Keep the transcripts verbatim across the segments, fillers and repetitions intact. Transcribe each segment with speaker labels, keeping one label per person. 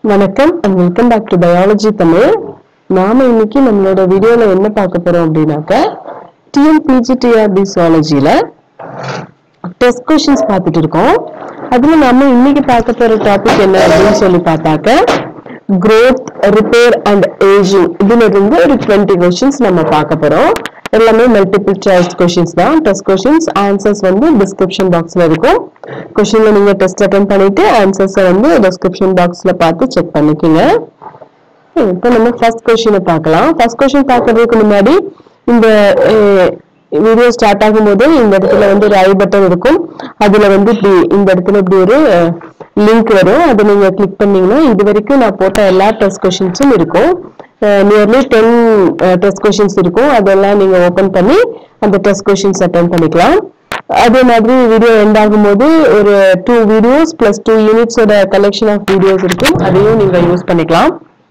Speaker 1: வணக்கம் and welcome back to biology Tamil. நாம இன்னைக்கு நம்மளோட வீடியோல என்ன பார்க்க போறோம் அப்படின்னாக்க T N P G T R B zoologyல டெஸ்ட் क्वेश्चंस பார்த்துட்டு இருக்கோம். அதுல நாம இன்னைக்கு பார்க்க போற டாபிக் என்ன அப்படின்னு சொல்லி பார்த்தாக்க growth, repair and aging இதுல இருந்து ஒரு twenty questions நம்ம பார்க்க போறோம். எல்லாமே மல்டிபிள் சாய்ஸ் क्वेश्चंस தான். டெஸ்ட் क्वेश्चंस ஆன்சர்ஸ் வந்து டிஸ்கிரிப்ஷன் பாக்ஸ்ல இருக்கும். क्वेश्चनல நீங்க டெஸ்ட் அட்டெண்ட் பண்ணிட்டு ஆன்சர்ஸ் வந்து டிஸ்கிரிப்ஷன் பாக்ஸ்ல பார்த்து செக் பண்ணிக்கங்க. இப்போ நம்ம ஃபர்ஸ்ட் क्वेश्चन பார்க்கலாம். ஃபர்ஸ்ட் क्वेश्चन பார்க்கிறதுக்கு முன்னாடி இந்த வீடியோ ஸ்டார்ட் ஆகும்போது இந்த இடத்துல வந்து ஒரு ஐ பட்டன் இருக்கும். அதுல வந்து இப்படி இந்த இடத்துல இப்படி ஒரு லிங்க் வரும். அதை நீங்க கிளிக் பண்ணீங்கன்னா இது வரைக்கும் நான் போட்ட எல்லா டெஸ்ட் क्वेश्चंसும் இருக்கும். நியர்லி ten டெஸ்ட் क्वेश्चंस இருக்கும். அதெல்லாம் நீங்க ஓபன் பண்ணி அந்த டெஸ்ட் क्वेश्चंस அட்டெண்ட் பண்ணிக்கலாம். அதே மாதிரி வீடியோ எண்ட் ஆகும்போது ஒரு two videos plus two units ஓட கலெக்ஷன் ஆஃப் வீடியோஸ் இருக்கும். அதையும் நீங்க யூஸ் பண்ணிக்கலாம்.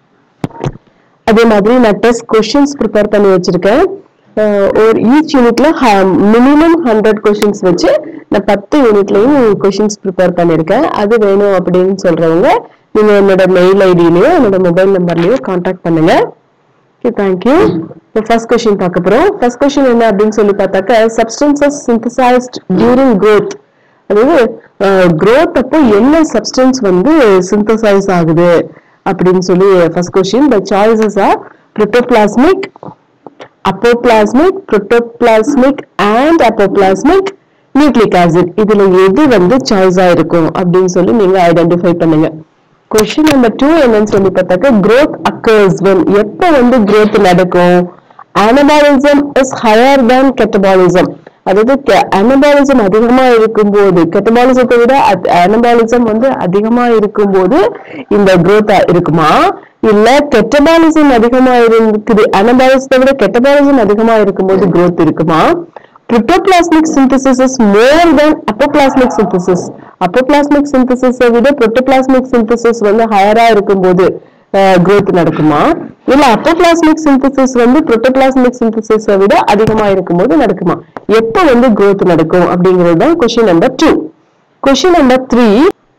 Speaker 1: அதே மாதிரி நான் டெஸ்ட் क्वेश्चंस ப்ரிப்பேர் பண்ணி வச்சிருக்கேன். ஒரு ஈச் யூனிட்ல மினிமம் ஹண்ட்ரட் क्वेश्चंस வச்சு நான் பத்து யூனிட்லயும் क्वेश्चंस ப்ரிப்பேர் பண்ணிருக்கேன். அது வேணும் அப்படின்னு சொல்றவங்க நீங்க என்னோட மெயில் ஐடியிலயோ என்னோட மொபைல் நம்பர்லயோ கான்டாக்ட் பண்ணுங்க. Okay, thank you. இப்போ ஃபர்ஸ்ட் क्वेश्चन பார்க்க போறோம். ஃபர்ஸ்ட் क्वेश्चन என்ன அப்படின்னு சொல்லி பார்த்தாக்க சப்ஸ்டன்சஸ் சிந்தசைஸ்ட் டியூரிங் growth, அதாவது growth அப்போ என்ன சப்ஸ்டன்ஸ் வந்து சிந்தசைஸ் ஆகுது அப்படின்னு சொல்லி first question. the choices are protoplasmic, apoplasmic, protoplasmic and apoplasmic nucleic acid. இதுல எது வந்து சாய்ஸா இருக்கும் அப்படின்னு சொல்லி நீங்க ஐடென்டிஃபை பண்ணுங்க. क्वेश्चन நம்பர் two என்னன்னு சொல்லி பார்த்தாக்க growth occurs when எப்ப வந்து growth நடக்கும்? anabolism is higher than catabolism, அதாவது anabolism அதிகமா இருக்கும்போது catabolismத்தை விட anabolism வந்து அதிகமா இருக்கும்போது இந்த growth இருக்குமா, இல்ல catabolism அதிகமா இருக்குது anabolismத்தை விட catabolism அதிகமா இருக்கும்போது growth இருக்குமா? protoplasmic synthesis is more than apoplasmic synthesis, apoplasmic synthesis விட protoplasmic synthesis வந்து ஹையரா இருக்கும்போது growth நடக்குமா, இல்ல apoplasmic synthesis வந்து protoplasmic synthesis விட அதிகமா இருக்கும்போது நடக்குமா? எப்ப வந்து growth நடக்கும் அப்படிங்கிறது தான் question number two. question number three,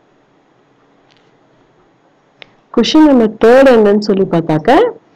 Speaker 1: question number third என்னன்னு சொல்லி பார்த்தாக்க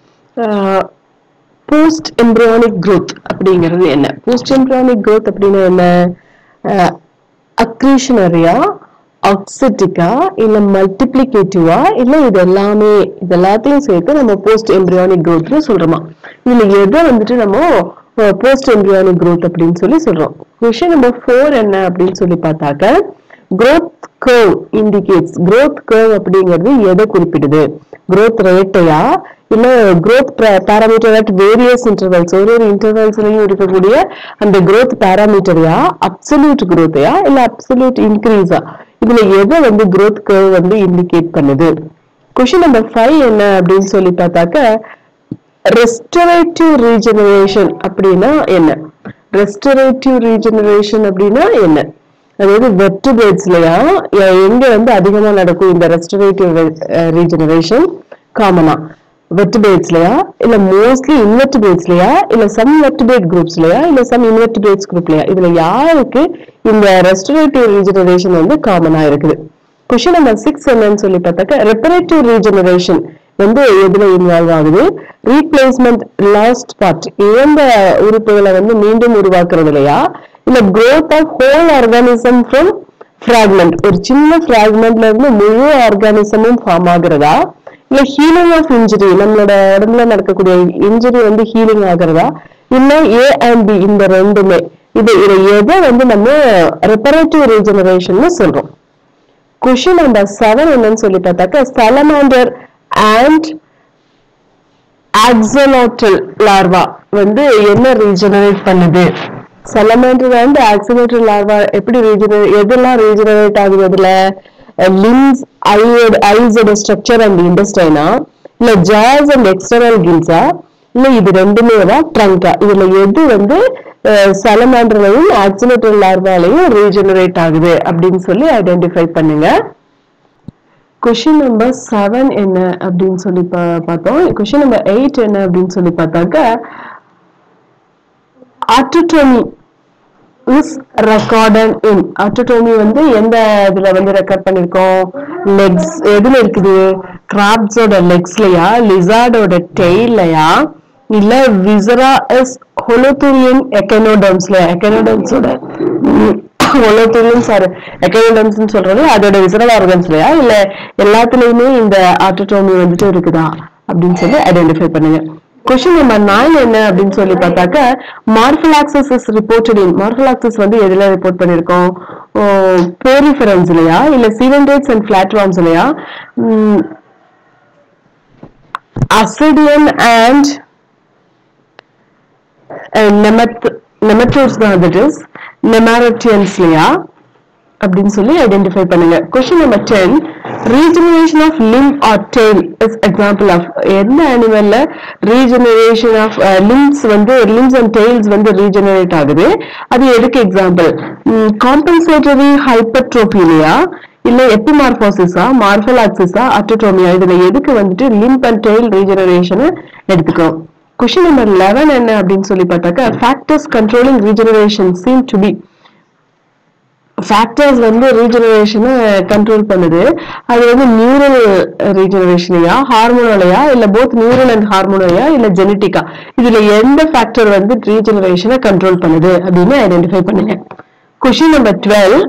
Speaker 1: போஸ்ட் எம்ப்ரியானிக் growth அப்படிங்கிறது என்ன? போஸ்ட் எம்ப்ரியானிக் growth அப்படின்னா என்ன? அக்ரீஷனரியா, ஆக்சிட்டிக்கா, இல்ல மல்டிப்ளிகேட்டிவா, இல்ல இது எல்லாமே இது எல்லாத்தையும் சேர்த்து நம்ம போஸ்ட் எம்ப்ரியானிக் growth சொல்றோமா? இதுல எதை வந்துட்டு நம்ம போஸ்ட் எம்ப்ரியானிக் growth அப்படின்னு சொல்லி சொல்றோம். கொஸ்டின் நம்பர் ஃபோர் என்ன அப்படின்னு சொல்லி பார்த்தாக்க growth curve indicates, growth curve அப்படிங்கிறது எதை குறிப்பிடுது? growth ரேட்டையா, இல்ல growth parameter at various intervals, ஒரு ஒரு இன்டர்வல்ஸ்லயும் இருக்கக்கூடிய அந்த growth parameterயா, absolute growthயா, இல்ல absolute increaseஆ, இதுல எதை வந்து growth curve வந்து indicate பண்ணுது? question number five என்ன அப்படின்னு சொல்லி பார்த்தாக்க restorative regeneration அப்படின்னா என்ன? restorative regeneration அப்படின்னா என்ன? அதாவது வெர்டிபிரேட்ஸ்லயா எங்க வந்து அதிகமா நடக்கும் இந்த restorative regeneration? காமனா வெர்டிபிரேட்ஸ்லயா, இல்ல மோஸ்ட்லி இன்வெர்டிபிரேட்ஸ்லயா, இல்ல சம் வெர்டிபிரேட் குரூப்ஸ்லயா, இல்ல சம் இன்வெர்டிபிரேட்ஸ் குரூப்லயா, இதுல யாருக்கு இந்த ரெஸ்டரேட்டிவ் ரீஜெனரேஷன் வந்து காமனா இருக்குது? क्वेश्चन நம்பர் சிக்ஸ் என்னன்னு சொல்லி பார்த்தாக்க ரெப்பரேட்டிவ் ரீஜெனரேஷன் வந்து எதுல இன்வால்வ் ஆகுது? ரீப்ளேஸ்மெண்ட் லாஸ்ட் பார்ட், இழந்த உறுப்புகளை வந்து மீண்டும் உருவாக்குறது இல்லையா, இல்ல growth of whole organism from fragment, ஒரு சின்ன fragmentல இருந்து முழு ஆர்கானிசமும் ஃபார்ம் ஆகுறதா, இல்ல ஹீலிங் ஆஃப் இன்ஜுரி, நம்மளோட உடம்புல நடக்கக்கூடிய இன்ஜுரி வந்து ஹீலிங் ஆகுறதா, இல்ல ஏ அண்ட் பி இந்த ரெண்டுமே, இது இதை எதை வந்து நம்ம ரெப்பரேட்டிவ் ரீஜெனரேஷன் சொல்றோம். क्वेश्चन நம்பர் செவன் என்னன்னு சொல்லி பார்த்தாக்க salamander and axolotl larva வந்து என்ன ரீஜெனரேட் பண்ணுது? salamander and axolotl larva எப்படி ரீஜெனரேட், எதெல்லாம் ரீஜெனரேட் ஆகுது? அதுல limbs, eyes ஓட ஸ்ட்ரக்சர் அண்ட் இன்டெஸ்டைனா, இல்ல jaws and external gillsஆ, இல்ல இது ரெண்டுமே தான் ட்ரங்கா? இதுல எது வந்து salamander-லையும் axolotl larva-லையும் ரீஜெனரேட் ஆகுது அப்படின்னு சொல்லி ஐடென்டிஃபை பண்ணுங்க. क्वेश्चन நம்பர் செவன் என்ன அப்படின்னு சொல்லி பார்த்தோம். क्वेश्चन நம்பர் எயிட் என்ன அப்படின்னு சொல்லி பார்த்தாக்க autotomy is recorded in, autotomy வந்து எந்த இதுல வந்து ரெக்கார்ட் பண்ணிருக்கோம்? லெக்ஸ் எதுல இருக்குது? கிராப்ஸோட லெக்ஸ்லயா, லிசார்டோட டெய்லயா, இல்ல விசரா இஸ் ஹோலோதூரியன் எக்கனோடர்ம்ஸ்ல, எக்கனோடர்ம்ஸோட ஹோலோதூரியன் சாரி எக்கனோடர்ம்ஸ் சொல்றது அதோட விசரல் ஆர்கன்ஸ்லயா, இல்ல எல்லாத்துலயுமே இந்த ஆட்டோடோமி வந்துட்டு இருக்குதா அப்படின்னு சொல்லி ஐடென்டிஃபை பண்ணுங்க. கொஸ்டின் நம்பர் நைன் என்ன அப்படின்னு சொல்லி பார்த்தாக்க, மார்பலாக்சிஸ் இஸ் ரிப்போர்ட்டட் இன், மார்பலாக்சிஸ் வந்து எதுல ரிப்போர்ட் பண்ணிருக்கோம், போரிஃபெரன்ஸ்லயா, இல்ல சீவன்டேட்ஸ் அண்ட் பிளாட்ஃபார்ம்ஸ்லயா, அசிடியன் அண்ட் nematodes தான், that is nemaratiansலயா அப்படின்னு சொல்லி ஐடென்டிஃபை பண்ணுங்க. Question number ten, regeneration of limb or tail is example of, எந்த அனிமல்ல ரீஜெனரேஷன் ஆஃப் limbs வந்து limbs and tails வந்து ரீஜெனரேட் ஆகுது, அது எதுக்கு எக்ஸாம்பிள், காம்பன்சேட்டரி ஹைப்பர்ட்ரோபிலியா, இல்ல எபிமார்போசிஸா, மார்பலாக்சிஸா, அட்டோடோமியா, இதுல எதுக்கு வந்துட்டு limb and tail ரீஜெனரேஷன் எடுத்துக்கோம். Question number eleven என்ன அப்படின்னு சொல்லி பார்த்தாக்க, factors controlling regeneration seem to be, factors வந்து ரீஜெனரேஷனை கண்ட்ரோல் பண்ணுது, அது வந்து நியூரல் ரீஜெனரேஷனையா, ஹார்மோனலையா, இல்ல போத் நியூரல் அண்ட் ஹார்மோனலையா, இல்ல ஜெனட்டிக்கா, இதுல எந்த ஃபேக்டர் வந்து ரீஜெனரேஷனை கண்ட்ரோல் பண்ணுது அப்படின்னு ஐடென்டிஃபை பண்ணுங்க. Question number twelve,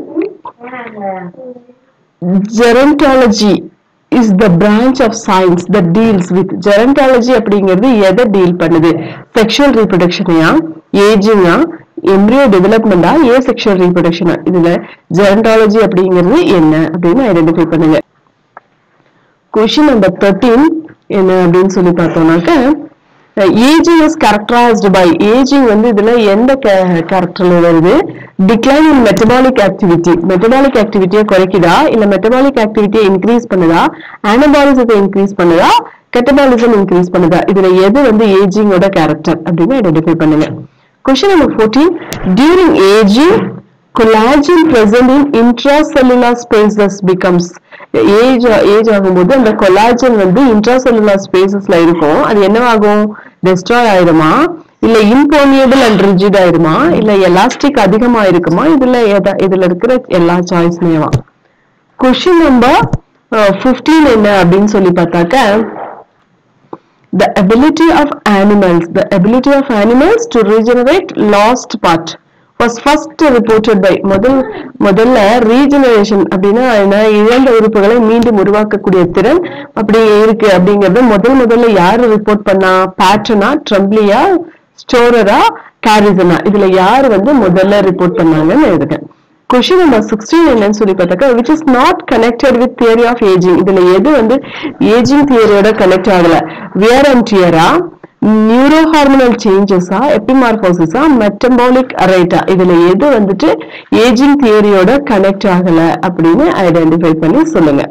Speaker 1: gerontology is the branch of science that deals with, gerontology அப்படிங்கிறது எதை டீல் பண்ணுது, செக்ஷுவல் ரீப்ரொடக்ஷனையா, ஏஜிங்கா, எம்ப்ரியோ டெவலப்மெண்டா, ஏ செக்ஷுவல் ரீப்ரொடக்ஷனா, இதுல gerontology அப்படிங்கிறது என்ன அப்படின்னு ஐடென்டிஃபை பண்ணுங்க. கொஸ்டின் நம்பர் தேர்ட்டீன் என்ன அப்படின்னு சொல்லி பார்த்தோம்னாக்க, aging is characterised by, aging வந்து இதுல எந்த கேரக்டர்ல வருது, decline in metabolic activity, metabolic ஆக்டிவிட்டியை குறைக்குதா, இல்ல மெட்டபாலிக் ஆக்டிவிட்டியை இன்க்ரீஸ் பண்ணுதா, அனபாலிசத்தை இன்க்ரீஸ் பண்ணுதா, கெட்டபாலிசம் இன்க்ரீஸ் பண்ணுதா, இதுல எது வந்து ஏஜிங்கோட கேரக்டர் அப்படின்னு ஐடென்டிஃபை பண்ணுங்க. Question number fourteen, during aging collagen present in intracellular spaces becomes, age age ஆகும்போது அந்த கொலாஜன் வந்து இன்ட்ராசெல்லுலார் ஸ்பேசஸ்ல இருக்கும், அது என்னவாகும், டெஸ்ட்ராய் ஆயிடுமா, இல்ல இம்போனியபிள் அண்ட் ரிஜிட் ஆயிடுமா, இல்ல எலாஸ்டிக் அதிகமா இருக்குமா, இதுல இதுல இருக்கிற எல்லா சாய்ஸ்மேவா. கொஸ்டின் நம்பர் பிப்டீன் என்ன அப்படின்னு சொல்லி பார்த்தாக்க, the ability of animals the ability of animals to regenerate lost part was first reported by, முதல் முதல்ல ரீஜெனரேஷன் அப்படின்னா என்ன, இழந்த உறுப்புகளை மீண்டும் உருவாக்கக்கூடிய திறன் அப்படி இருக்கு அப்படிங்கறத முதல் முதல்ல யாரு ரிப்போர்ட் பண்ணா, பேட்டனா, ட்ரம்ப்லியா, ஸ்டோரரா, கேரிசனா, இதுல யாரு வந்து முதல்ல ரிப்போர்ட் பண்ணாங்கன்னு எழுதுறேன். கொஸ்டின் நம்பர் சிக்ஸ்டீன் என்னன்னு சொல்லி பார்த்தாக்க, which is not connected with theory of aging, இதுல எது வந்து ஏஜிங் தியரியோட கனெக்ட் ஆகல, wear and tear-ஆ, நியூரோஹார்மோனல் சேஞ்சஸா, எபிமார்போசிஸா, மெட்டபாலிக் ரேட்டா, இதுல எது வந்துட்டு ஏஜிங் தியரியோட கனெக்ட் ஆகல அப்படின்னு ஐடென்டிஃபை பண்ணி சொல்லுங்க.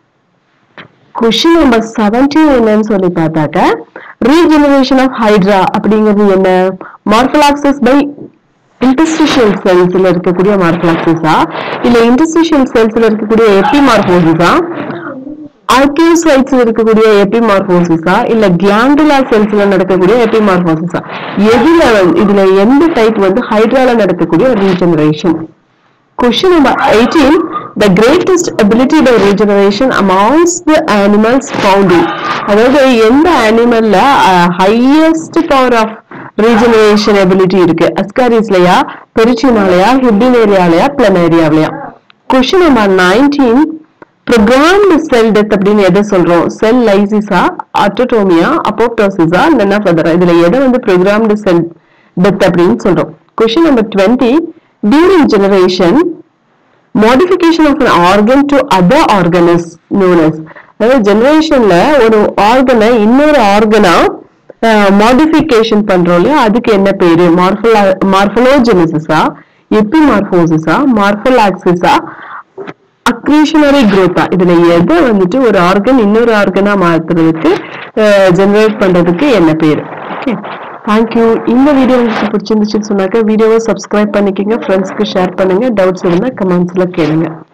Speaker 1: கொஸ்டின் நம்பர் செவன்டீன் என்னன்னு சொல்லி பார்த்தாக்க, ரீஜெனரேஷன் ஆஃப் ஹைட்ரா அப்படிங்கிறது என்ன, மார்பலாக்சிஸ் பை இன்டர்ஸ்டிஷியல் செல்ஸ்ல இருக்கக்கூடிய மார்பலாக்சிஸா, இல்ல இன்டர்ஸ்டிஷியல் செல்ஸ்ல இருக்கக்கூடிய எபிமார்போசிஸா, ஆர்கியோசைட்ஸ்ல இருக்கக்கூடிய எபிமார்போசிஸா, இல்ல கிளாண்டுலா செல்ஸ்ல நடக்கக்கூடிய எபிமார்போசிஸா, எதுல இதுல எந்த டைப் வந்து ஹைட்ரால நடக்கக்கூடிய regeneration. Question number eighteen, the greatest ability by regeneration amongst the animals found in, அதாவது எந்த அனிமல்ல highest power of regeneration ability இருக்கு, அஸ்காரிஸ்லயா, பெரிச்சினாலயா, ஹிப்டினேரியாலயா, பிளனேரியாலயா. Question number nineteen, programmed cell death அப்படின்னு எதை சொல்றோம், செல் லைசிஸா, ஆட்டோடோமியா, அப்போப்டோசிஸா, நெனாஃபெதரா, இதுல எதை வந்து programmed cell death அப்படின்னு சொல்றோம். Question number twenty, during generation modification of an organ to other organ is known as, அதாவது ஜெனரேஷன்ல ஒரு ஆர்கனை இன்னொரு ஆர்கனா மாடிஃபிகேஷன் பண்றோம் இல்லையா, அதுக்கு என்ன பேரு, மார்பலா மார்பலோஜெனிசிஸா, எபிமார்போசிஸா, மார்பலாக்சிஸா, அக்ரீஷனரி growth-ஆ, இதுல எதை வந்துட்டு ஒரு ஆர்கன் இன்னொரு ஆர்கனா மாத்துறதுக்கு ஜெனரேட் பண்றதுக்கு என்ன பேரு. Okay, thank you. இந்த வீடியோ உங்களுக்கு பிடிச்சிருந்துச்சுன்னு சொன்னாக்க வீடியோவை சப்ஸ்கிரைப் பண்ணிக்கோங்க, ஃப்ரெண்ட்ஸ்க்கு ஷேர் பண்ணுங்க, டவுட்ஸ் இருந்தால் கமெண்ட்ஸ்ல கேளுங்க.